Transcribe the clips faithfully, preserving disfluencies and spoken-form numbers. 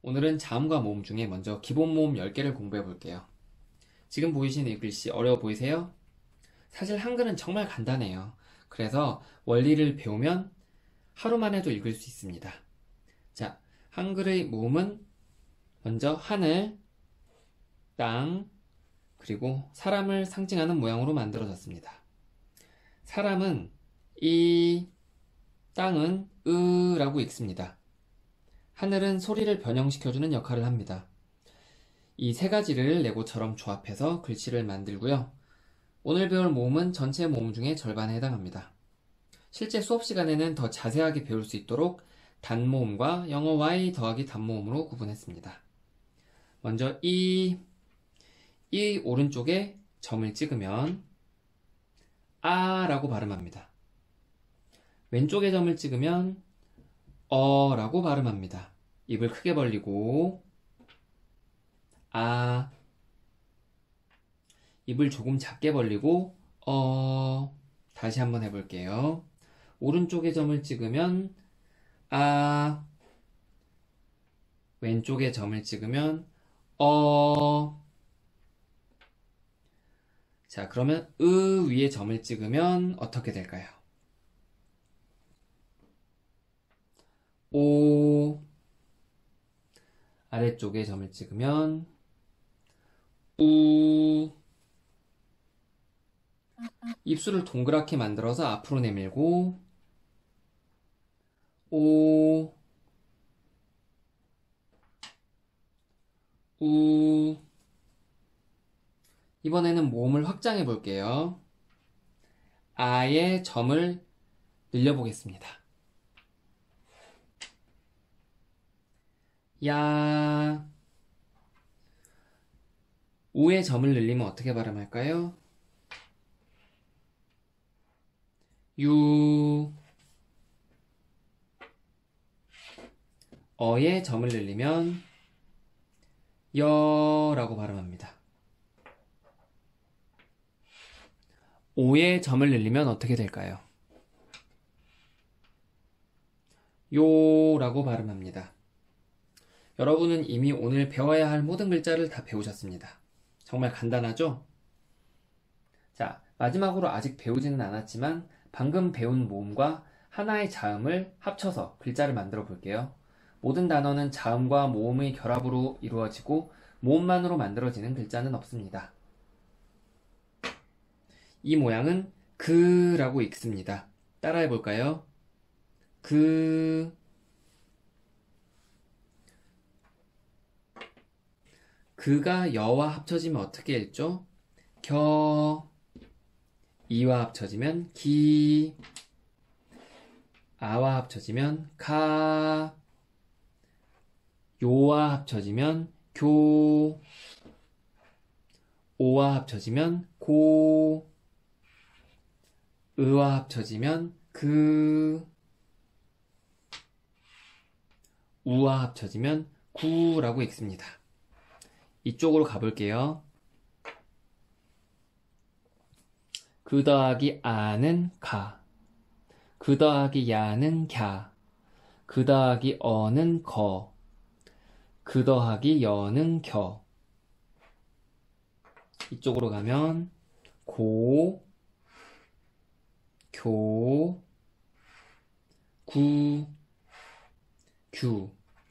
오늘은 자음과 모음 중에 먼저 기본 모음 열 개를 공부해 볼게요. 지금 보이시는 이 글씨 어려워 보이세요? 사실 한글은 정말 간단해요. 그래서 원리를 배우면 하루만 해도 읽을 수 있습니다. 자, 한글의 모음은 먼저 하늘, 땅, 그리고 사람을 상징하는 모양으로 만들어졌습니다. 사람은 이, 땅은 으라고 읽습니다. 하늘은 소리를 변형시켜주는 역할을 합니다. 이 세 가지를 레고처럼 조합해서 글씨를 만들고요. 오늘 배울 모음은 전체 모음 중에 절반에 해당합니다. 실제 수업 시간에는 더 자세하게 배울 수 있도록 단모음과 영어 Y 더하기 단모음으로 구분했습니다. 먼저 이, 이 오른쪽에 점을 찍으면 아 라고 발음합니다. 왼쪽에 점을 찍으면 어 라고 발음합니다. 입을 크게 벌리고 아, 입을 조금 작게 벌리고 어, 다시 한번 해볼게요. 오른쪽에 점을 찍으면 아, 왼쪽에 점을 찍으면 어. 자, 그러면 으 위에 점을 찍으면 어떻게 될까요? 오. 아래쪽에 점을 찍으면 우. 입술을 동그랗게 만들어서 앞으로 내밀고 오. 우. 이번에는 모음을 확장해 볼게요. 아의 점을 늘려보겠습니다. 야. 우의 점을 늘리면 어떻게 발음할까요? 유. 어의 점을 늘리면 여라고 발음합니다. 오의 점을 늘리면 어떻게 될까요? 요라고 발음합니다. 여러분은 이미 오늘 배워야 할 모든 글자를 다 배우셨습니다. 정말 간단하죠? 자, 마지막으로 아직 배우지는 않았지만 방금 배운 모음과 하나의 자음을 합쳐서 글자를 만들어 볼게요. 모든 단어는 자음과 모음의 결합으로 이루어지고 모음만으로 만들어지는 글자는 없습니다. 이 모양은 그라고 읽습니다. 따라해 볼까요? 그. 그가 여와 합쳐지면 어떻게 읽죠? 겨. 이와 합쳐지면 기. 아와 합쳐지면 가. 요와 합쳐지면 교. 오와 합쳐지면 고. 으와 합쳐지면 그. 우와 합쳐지면 구라고 읽습니다. 이쪽으로 가볼게요. 그 더하기 아는 가. 그 더하기 야는 갸. 그 더하기 어는 거. 그 더하기 여는 겨. 이쪽으로 가면 고, 교, 구, 규.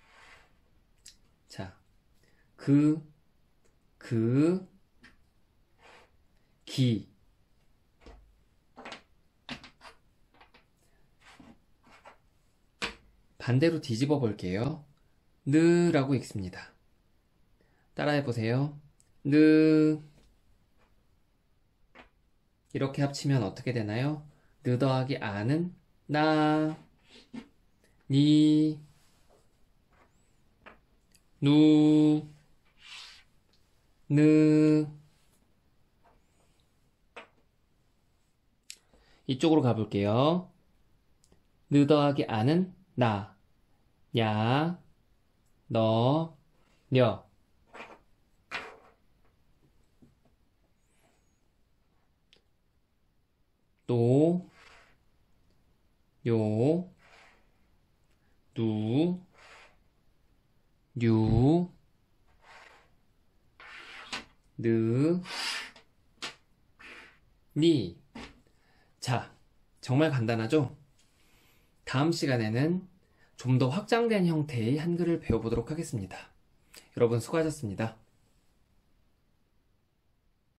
자, 그, 그, 기. 반대로 뒤집어 볼게요. 느라고 읽습니다. 따라해 보세요. 느. 이렇게 합치면 어떻게 되나요? 느 더하기 아는 나, 니, 누, 느. 이쪽으로 가볼게요. 느 더하기 아는 나, 야, 너, 녀. 또, 요, 누, 유, 느, 니. 자, 정말 간단하죠? 다음 시간에는 좀 더 확장된 형태의 한글을 배워보도록 하겠습니다. 여러분 수고하셨습니다.